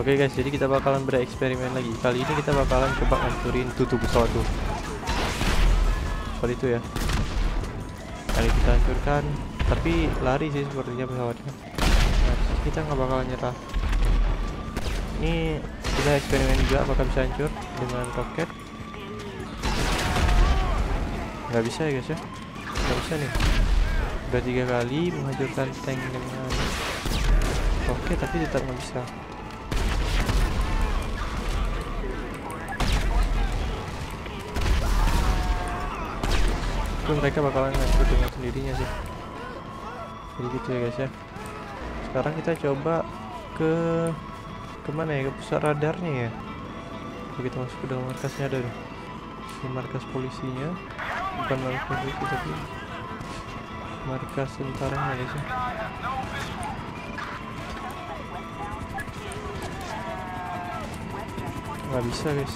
Oke guys, jadi kita bakalan bereksperimen lagi. Kali ini kita bakalan coba ngancurin tutup pesawat tuh. Seperti itu ya. Kali kita hancurkan, tapi lari sih sepertinya pesawatnya. Nah, kita nggak bakalan nyerah. Ini kita eksperimen juga apakah bisa hancur dengan roket. Nggak bisa ya guys ya. Nggak bisa nih. Udah 3 kali menghancurkan tank dengan roket tapi tetap nggak bisa. Itu mereka bakalan hancur dengan sendirinya sih. Jadi gitu ya guys ya. Sekarang kita coba ke kemana ya, ke pusat radarnya ya. Kita masuk ke dalam markasnya, ada nih. Ini markas polisinya, bukan markas polisi tapi markas tentaranya guys ya. Nggak bisa guys.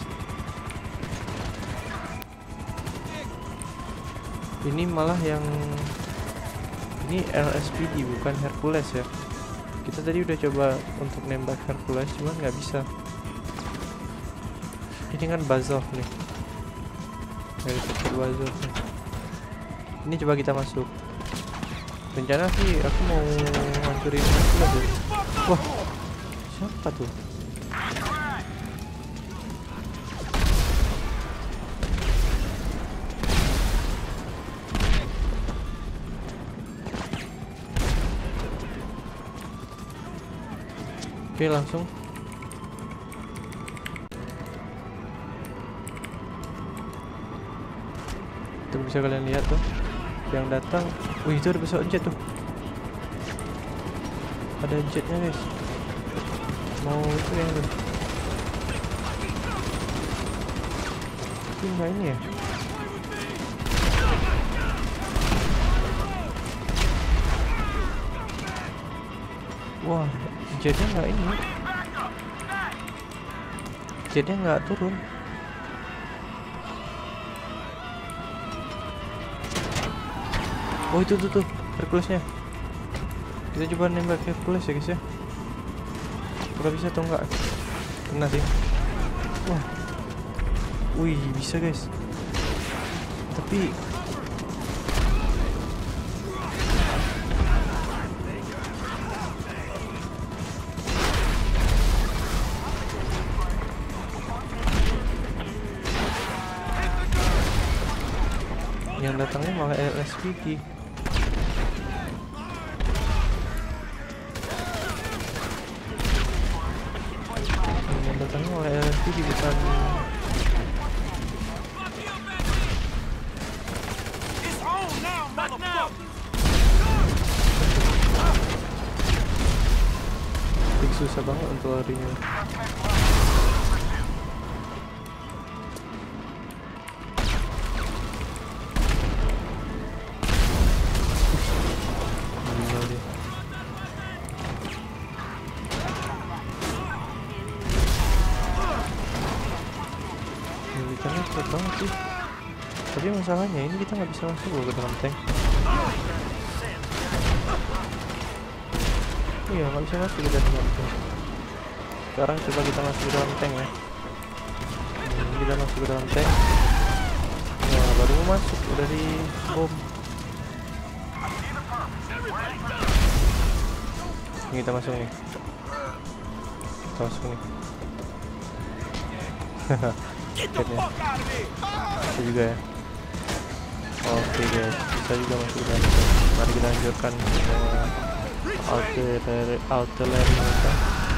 Ini malah yang ini LSPD bukan Hercules ya. Kita tadi udah coba untuk nembak Hercules cuman nggak bisa. Ini kan Bazov nih. Dari sektor Bazov nih. Ini coba kita masuk. Rencana sih aku mau hancurin Hercules ya. Wah, siapa tuh? Oke, langsung tuh bisa kalian lihat tuh yang datang. Wih, itu ada pesawat jet tuh, ada jetnya guys. Mau itu yang tuh, tapi enggak ini ya. Wah, jetnya nggak ini, jetnya nggak turun. Oh, itu tuh Herculesnya. Kita coba nembak Hercules ya guys ya. Apakah bisa atau enggak? Kena sih. Wah, wih, bisa guys. Tapi yang datangnya malah LSPD. Yang datangnya malah LSPD bukan. Susah banget untuk larinya. Militernya cepet banget sih. Tapi masalahnya ini kita nggak bisa masuk loh ke dalam tank. Iya, nggak bisa masuk ke dalam tank. Sekarang coba kita masuk ke dalam tank ya. Kita masuk ke dalam tank. Wah, baru mau masuk udah di bom. Ini kita masuk nih. Kita masuk nih. Hahaha. Bisa juga ya. Oke guys, bisa juga masuk ke dalam tank. Mari kita hancurkan artileri mereka.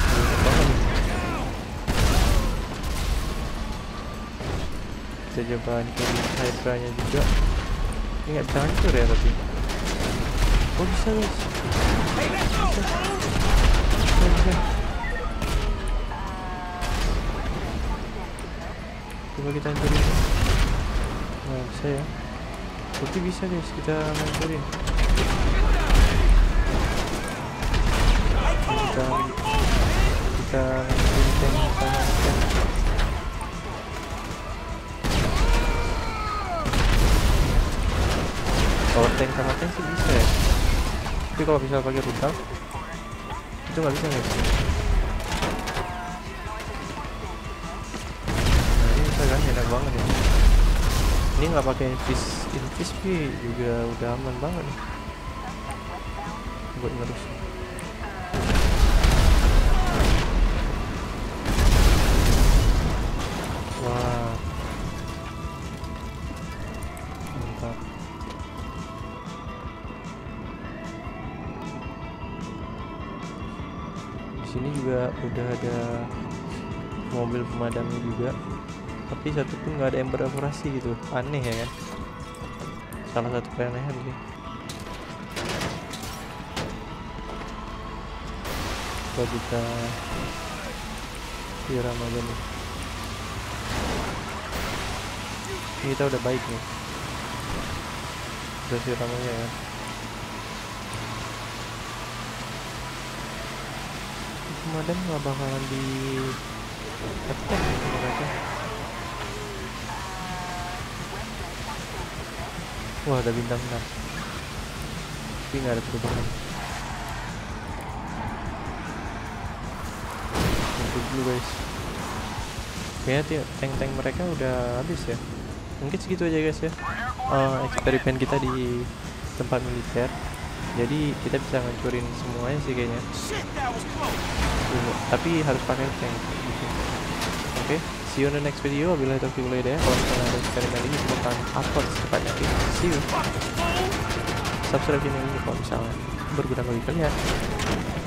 Kita coba hancurin Hydra-nya juga. Ini nggak bisa hancur ya tapi. Oh, bisa guys. Bisa. Coba kita hancurin. Nggak bisa ya. Tapi bisa guys, kita hancurin. Kita hancurin tank sama tank. Kalau tank sama tank sih bisa ya. Tapi kalau bisa pakai rudal itu nggak bisa guys. kan enak banget ya. Ini nggak pakai invis juga udah aman banget nih buat ngerus. Wah, mantap. Di sini juga udah ada mobil pemadamnya juga, tapi satu pun nggak ada yang beroperasi gitu. Aneh ya kan, salah satu keanehan sih. Coba kita siram aja nih. Ini kita udah baik nih, udah siram aja ya. Pemadam nggak bakalan di attack mereka. Wah, ada bintang 6 tapi nggak ada perubahan. Untuk dulu guys, kayaknya tank-tank mereka udah habis ya. Mungkin segitu aja guys ya, eksperimen kita di tempat militer. Jadi kita bisa ngancurin semuanya sih kayaknya. Tapi harus pakai tank gitu. Oke, see you on the next video. Wabillahi taufiq wal hidayah. Kalau misalnya ada eksperimen ini, kita upload secepatnya. Oke, see you. Subscribe channel ini kalau misalnya berguna bagi kalian.